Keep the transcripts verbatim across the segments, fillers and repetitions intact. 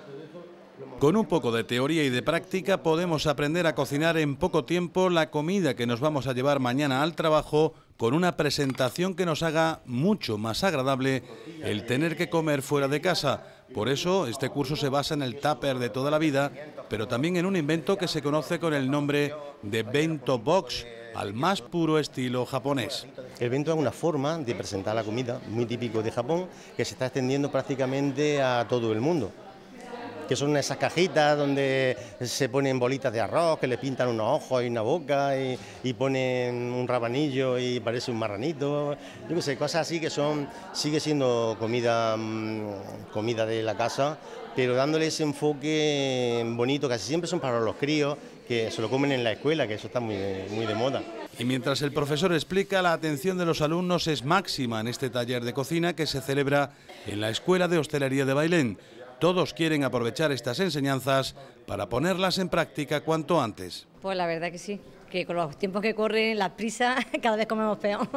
Con un poco de teoría y de práctica podemos aprender a cocinar en poco tiempo la comida que nos vamos a llevar mañana al trabajo, con una presentación que nos haga mucho más agradable el tener que comer fuera de casa. Por eso este curso se basa en el tupper de toda la vida, pero también en un invento que se conoce con el nombre de bento box, al más puro estilo japonés. El bento es una forma de presentar la comida muy típico de Japón, que se está extendiendo prácticamente a todo el mundo. Que son esas cajitas donde se ponen bolitas de arroz, que le pintan unos ojos y una boca y, y ponen un rabanillo y parece un marranito. Yo qué sé, cosas así que son, sigue siendo comida, comida de la casa, pero dándole ese enfoque bonito. Casi siempre son para los críos, que se lo comen en la escuela, que eso está muy, muy de moda. Y mientras el profesor explica, la atención de los alumnos es máxima en este taller de cocina que se celebra en la Escuela de Hostelería de Bailén. Todos quieren aprovechar estas enseñanzas para ponerlas en práctica cuanto antes. Pues la verdad que sí, que con los tiempos que corren, las prisas, cada vez comemos peor.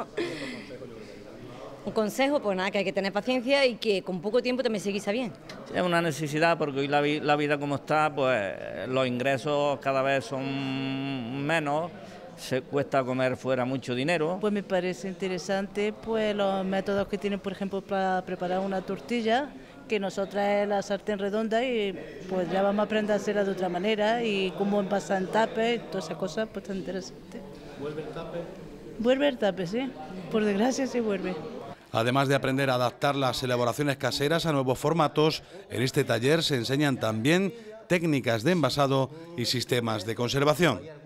Un consejo, pues nada, que hay que tener paciencia y que con poco tiempo también se guisa bien. Es una necesidad porque hoy la, vi la vida como está, pues los ingresos cada vez son menos, se cuesta comer fuera mucho dinero. Pues me parece interesante pues los métodos que tienen, por ejemplo, para preparar una tortilla, que nosotras es la sartén redonda y pues ya vamos a aprender a hacerla de otra manera, y cómo envasar en tape y todas esas cosas, pues tan interesante. ¿Vuelve el tape? Vuelve el tape, sí, por desgracia sí vuelve. Además de aprender a adaptar las elaboraciones caseras a nuevos formatos, en este taller se enseñan también técnicas de envasado y sistemas de conservación.